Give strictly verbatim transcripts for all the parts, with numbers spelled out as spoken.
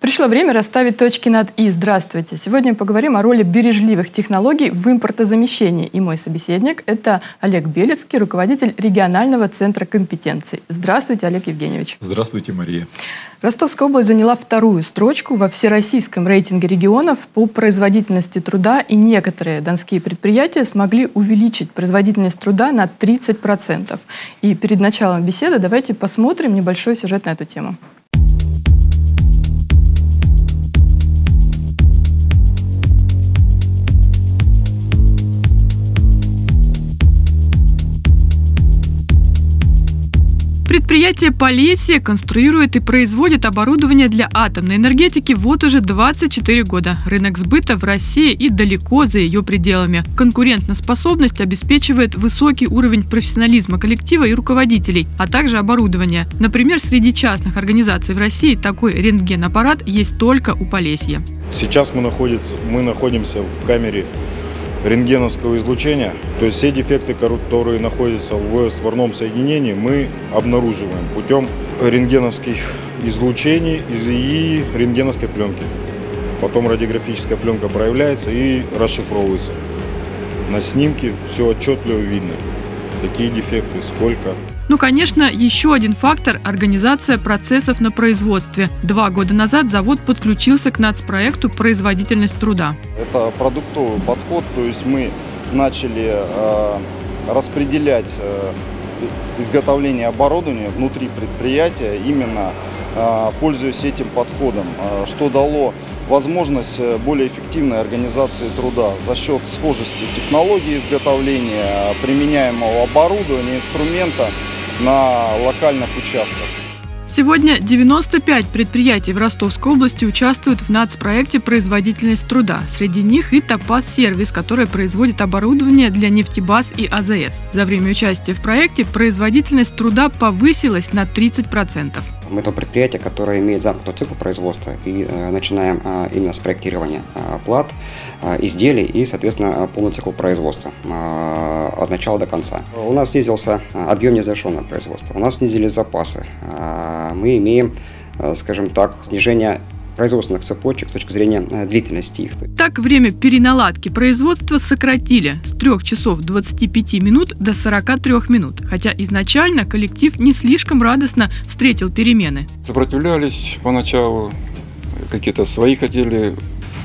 Пришло время расставить точки над «и». Здравствуйте! Сегодня поговорим о роли бережливых технологий в импортозамещении. И мой собеседник – это Олег Белецкий, руководитель регионального центра компетенций. Здравствуйте, Олег Евгеньевич. Здравствуйте, Мария. Ростовская область заняла вторую строчку во всероссийском рейтинге регионов по производительности труда, и некоторые донские предприятия смогли увеличить производительность труда на тридцать процентов. И перед началом беседы давайте посмотрим небольшой сюжет на эту тему. Предприятие Полесье конструирует и производит оборудование для атомной энергетики вот уже двадцать четыре года. Рынок сбыта в России и далеко за ее пределами. Конкурентоспособность обеспечивает высокий уровень профессионализма коллектива и руководителей, а также оборудования. Например, среди частных организаций в России такой рентген-аппарат есть только у Полесья. Сейчас мы находимся, мы находимся в камере рентгеновского излучения, то есть все дефекты, которые находятся в сварном соединении, мы обнаруживаем путем рентгеновских излучений и рентгеновской пленки. Потом радиографическая пленка проявляется и расшифровывается. На снимке все отчетливо видно, какие дефекты, сколько. Ну, конечно, еще один фактор – организация процессов на производстве. Два года назад завод подключился к нацпроекту «Производительность труда». Это продуктовый подход, то есть мы начали э, распределять э, изготовление оборудования внутри предприятия, именно э, пользуясь этим подходом, э, что дало возможность более эффективной организации труда за счет схожести технологии изготовления, применяемого оборудования, инструмента на локальных участках. Сегодня девяносто пять предприятий в Ростовской области участвуют в нацпроекте «Производительность труда». Среди них и Топаз-сервис, который производит оборудование для нефтебаз и А Зэ Эс. За время участия в проекте производительность труда повысилась на тридцать процентов. Мы то предприятие, которое имеет замкнутый цикл производства, и э, начинаем э, именно с проектирования э, плат, э, изделий и, соответственно, полный цикл производства э, от начала до конца. У нас снизился объем незавершенного производства, у нас снизились запасы, э, мы имеем, э, скажем так, снижение производственных цепочек с точки зрения длительности их. Так, время переналадки производства сократили с трёх часов двадцати пяти минут до сорока трёх минут, хотя изначально коллектив не слишком радостно встретил перемены. Сопротивлялись поначалу, какие-то свои хотели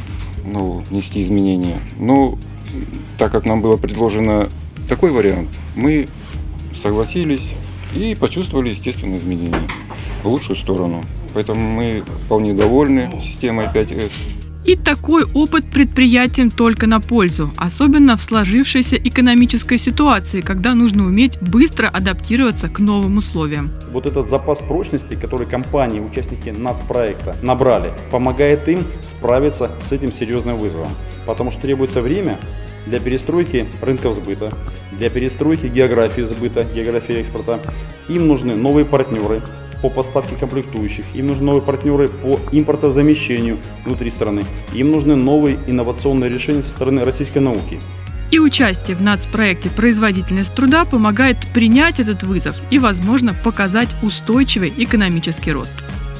ну, внести изменения, но так как нам было предложено такой вариант, мы согласились и почувствовали естественные изменения в лучшую сторону. Поэтому мы вполне довольны системой пять эс. И такой опыт предприятиям только на пользу, особенно в сложившейся экономической ситуации, когда нужно уметь быстро адаптироваться к новым условиям. Вот этот запас прочности, который компании, участники нацпроекта набрали, помогает им справиться с этим серьезным вызовом. Потому что требуется время для перестройки рынков сбыта, для перестройки географии сбыта, географии экспорта. Им нужны новые партнеры по поставке комплектующих, им нужны новые партнеры по импортозамещению внутри страны, им нужны новые инновационные решения со стороны российской науки. И участие в нацпроекте «Производительность труда» помогает принять этот вызов и, возможно, показать устойчивый экономический рост.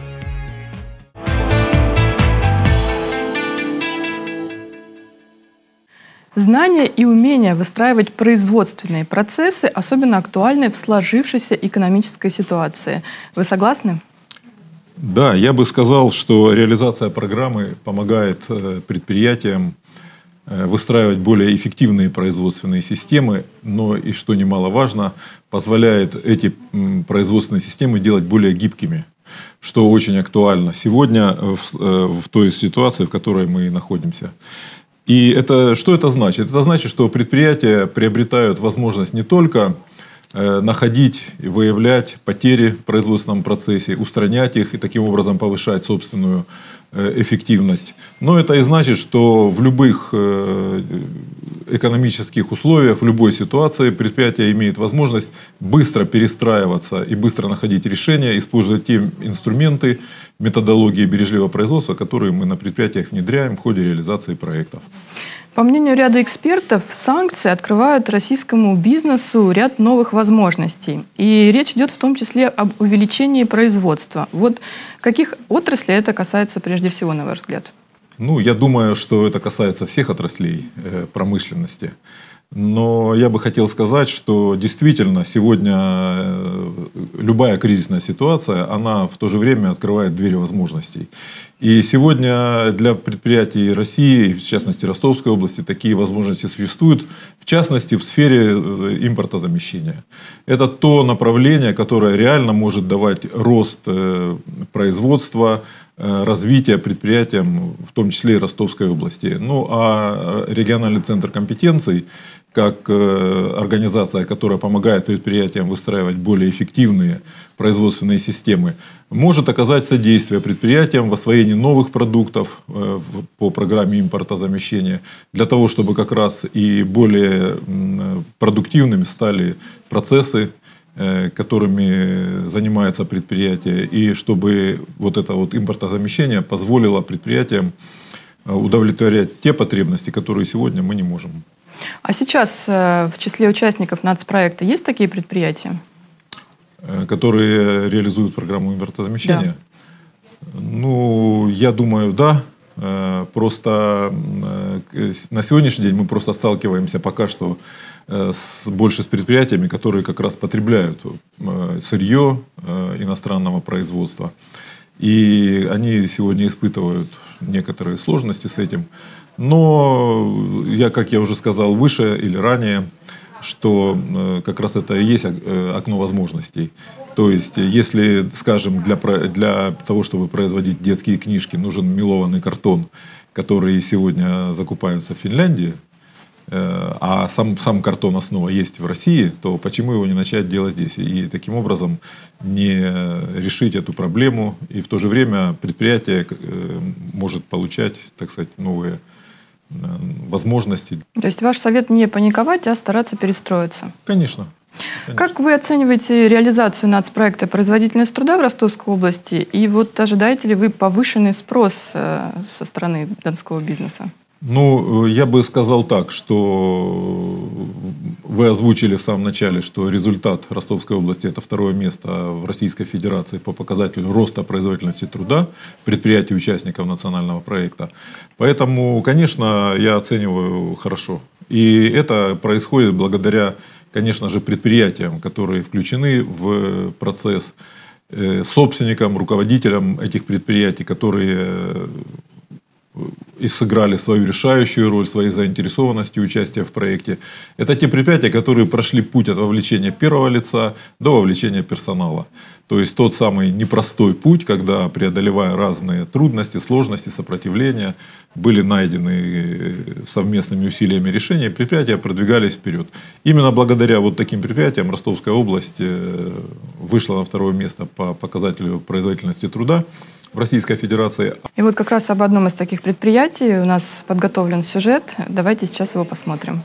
Знания и умения выстраивать производственные процессы особенно актуальны в сложившейся экономической ситуации. Вы согласны? Да, я бы сказал, что реализация программы помогает предприятиям выстраивать более эффективные производственные системы, но и, что немаловажно, позволяет эти производственные системы делать более гибкими, что очень актуально сегодня в, в той ситуации, в которой мы находимся. И это, что это значит? Это значит, что предприятия приобретают возможность не только э, находить и выявлять потери в производственном процессе, устранять их и таким образом повышать собственную э, эффективность. Но это и значит, что в любых э, экономических условиях, в любой ситуации предприятие имеет возможность быстро перестраиваться и быстро находить решения, используя те инструменты, методологии бережливого производства, которые мы на предприятиях внедряем в ходе реализации проектов. По мнению ряда экспертов, санкции открывают российскому бизнесу ряд новых возможностей. И речь идет в том числе об увеличении производства. Вот каких отраслей это касается прежде всего, на ваш взгляд? Ну, я думаю, что это касается всех отраслей э, промышленности. Но я бы хотел сказать, что действительно сегодня любая кризисная ситуация, она в то же время открывает двери возможностей. И сегодня для предприятий России, в частности Ростовской области, такие возможности существуют, в частности в сфере импортозамещения. Это то направление, которое реально может давать рост производства, развития предприятиям, в том числе и Ростовской области. Ну а региональный центр компетенций, как организация, которая помогает предприятиям выстраивать более эффективные производственные системы, может оказать содействие предприятиям в освоении новых продуктов по программе импортозамещения, для того, чтобы как раз и более продуктивными стали процессы, которыми занимается предприятие, и чтобы вот это вот импортозамещение позволило предприятиям удовлетворять те потребности, которые сегодня мы не можем. А сейчас в числе участников нацпроекта есть такие предприятия? Которые реализуют программу импортозамещения? Да. Ну, я думаю, да. Просто на сегодняшний день мы просто сталкиваемся пока что с, больше с предприятиями, которые как раз потребляют сырье иностранного производства. И они сегодня испытывают некоторые сложности с этим. Но я, как я уже сказал выше или ранее, что как раз это и есть окно возможностей. То есть, если, скажем, для, для того, чтобы производить детские книжки, нужен мелованный картон, который сегодня закупается в Финляндии, а сам, сам картон основа есть в России, то почему его не начать делать здесь? И таким образом не решить эту проблему, и в то же время предприятие может получать, так сказать, новые возможности. То есть ваш совет не паниковать, а стараться перестроиться? Конечно. Конечно. Как вы оцениваете реализацию нацпроекта «Производительность труда» в Ростовской области? И вот ожидаете ли вы повышенный спрос со стороны донского бизнеса? Ну, я бы сказал так, что вы озвучили в самом начале, что результат Ростовской области – это второе место в Российской Федерации по показателю роста производительности труда предприятий участников национального проекта. Поэтому, конечно, я оцениваю хорошо. И это происходит благодаря, конечно же, предприятиям, которые включены в процесс, собственникам, руководителям этих предприятий, которые и сыграли свою решающую роль, своей заинтересованностью участия в проекте. Это те предприятия, которые прошли путь от вовлечения первого лица до вовлечения персонала. То есть тот самый непростой путь, когда, преодолевая разные трудности, сложности, сопротивления, были найдены совместными усилиями решения, предприятия продвигались вперед. Именно благодаря вот таким предприятиям Ростовская область вышла на второе место по показателю производительности труда в Российской Федерации. И вот как раз об одном из таких предприятий у нас подготовлен сюжет. Давайте сейчас его посмотрим.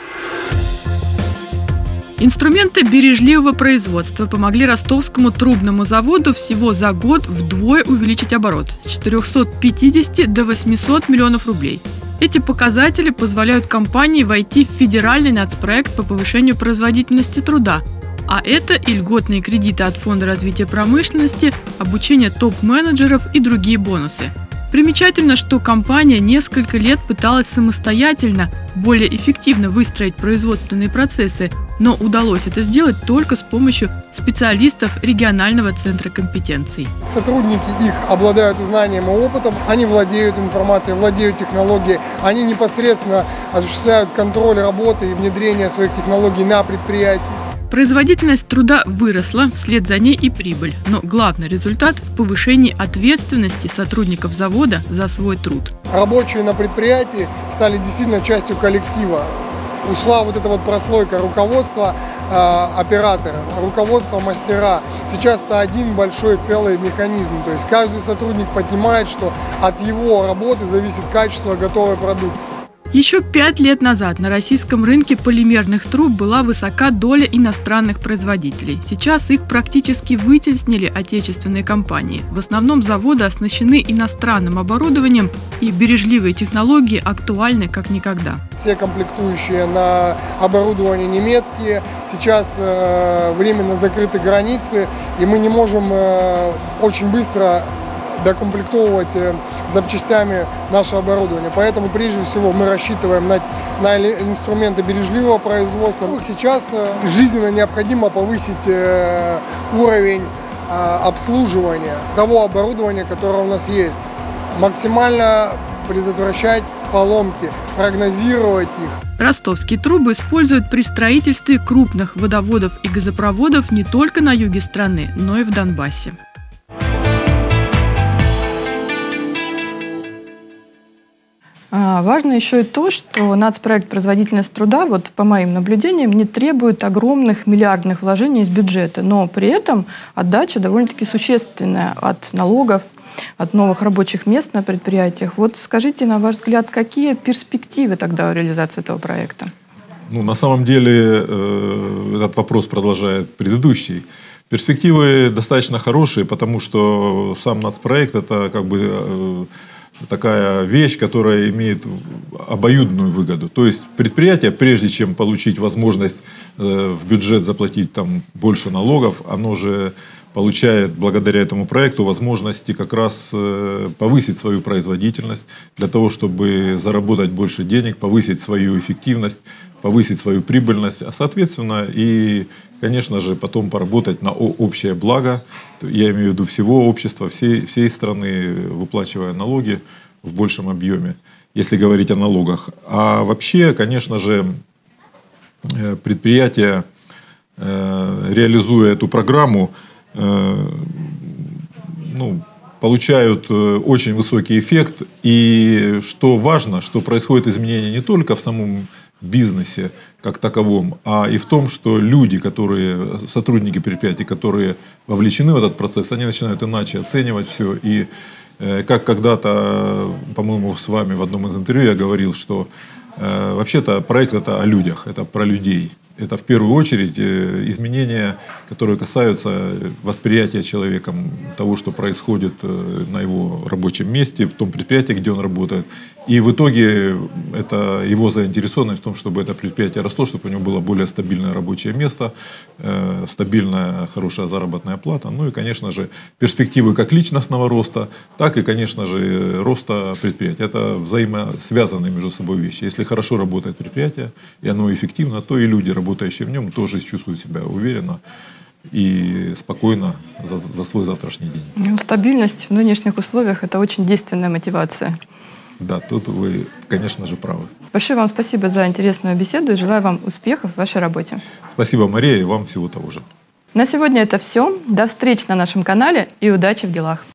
Инструменты бережливого производства помогли ростовскому трубному заводу всего за год вдвое увеличить оборот с четырёхсот пятидесяти до восьмисот миллионов рублей. Эти показатели позволяют компании войти в федеральный нацпроект по повышению производительности труда. А это и льготные кредиты от Фонда развития промышленности, обучение топ-менеджеров и другие бонусы. Примечательно, что компания несколько лет пыталась самостоятельно, более эффективно выстроить производственные процессы, но удалось это сделать только с помощью специалистов регионального центра компетенций. Сотрудники их обладают знанием и опытом, они владеют информацией, владеют технологией, они непосредственно осуществляют контроль работы и внедрение своих технологий на предприятии. Производительность труда выросла, вслед за ней и прибыль. Но главный результат в повышении ответственности сотрудников завода за свой труд. Рабочие на предприятии стали действительно частью коллектива. Ушла вот эта вот прослойка руководства э, оператора, руководства мастера. Сейчас это один большой целый механизм. То есть каждый сотрудник понимает, что от его работы зависит качество готовой продукции. Еще пять лет назад на российском рынке полимерных труб была высока доля иностранных производителей. Сейчас их практически вытеснили отечественные компании. В основном заводы оснащены иностранным оборудованием, и бережливые технологии актуальны как никогда. Все комплектующие на оборудование немецкие. Сейчас э, временно закрыты границы, и мы не можем э, очень быстро докомплектовывать запчастями наше оборудование. Поэтому прежде всего мы рассчитываем на, на инструменты бережливого производства. Сейчас жизненно необходимо повысить уровень обслуживания того оборудования, которое у нас есть. Максимально предотвращать поломки, прогнозировать их. Ростовские трубы используют при строительстве крупных водоводов и газопроводов не только на юге страны, но и в Донбассе. Важно еще и то, что нацпроект «Производительность труда», вот по моим наблюдениям, не требует огромных миллиардных вложений из бюджета, но при этом отдача довольно-таки существенная от налогов, от новых рабочих мест на предприятиях. Вот скажите, на ваш взгляд, какие перспективы тогда у реализации этого проекта? Ну, на самом деле э, этот вопрос продолжает предыдущий. Перспективы достаточно хорошие, потому что сам нацпроект – это как бы э, такая вещь, которая имеет обоюдную выгоду. То есть предприятие, прежде чем получить возможность э, в бюджет заплатить там больше налогов, оно же получает благодаря этому проекту возможности как раз э, повысить свою производительность для того, чтобы заработать больше денег, повысить свою эффективность, повысить свою прибыльность, а соответственно и, конечно же, потом поработать на общее благо. Я имею в виду всего общества, всей, всей страны, выплачивая налоги в большем объеме, если говорить о налогах. А вообще, конечно же, предприятия, реализуя эту программу, ну, получают очень высокий эффект. И что важно, что происходит изменения не только в самом бизнесе как таковом, а и в том, что люди, которые, сотрудники предприятий, которые вовлечены в этот процесс, они начинают иначе оценивать все. И э, как когда-то, по-моему, с вами в одном из интервью я говорил, что э, вообще-то проект это о людях, это про людей. Это в первую очередь изменения, которые касаются восприятия человеком того, что происходит на его рабочем месте, в том предприятии, где он работает. И в итоге это его заинтересованность в том, чтобы это предприятие росло, чтобы у него было более стабильное рабочее место, стабильная, хорошая заработная плата. Ну и, конечно же, перспективы как личностного роста, так и, конечно же, роста предприятия. Это взаимосвязанные между собой вещи. Если хорошо работает предприятие, и оно эффективно, то и люди, работающие в нем, тоже чувствуют себя уверенно и спокойно за, за свой завтрашний день. Ну, стабильность в нынешних условиях – это очень действенная мотивация. Да, тут вы, конечно же, правы. Большое вам спасибо за интересную беседу и желаю вам успехов в вашей работе. Спасибо, Мария, и вам всего того же. На сегодня это все. До встречи на нашем канале и удачи в делах.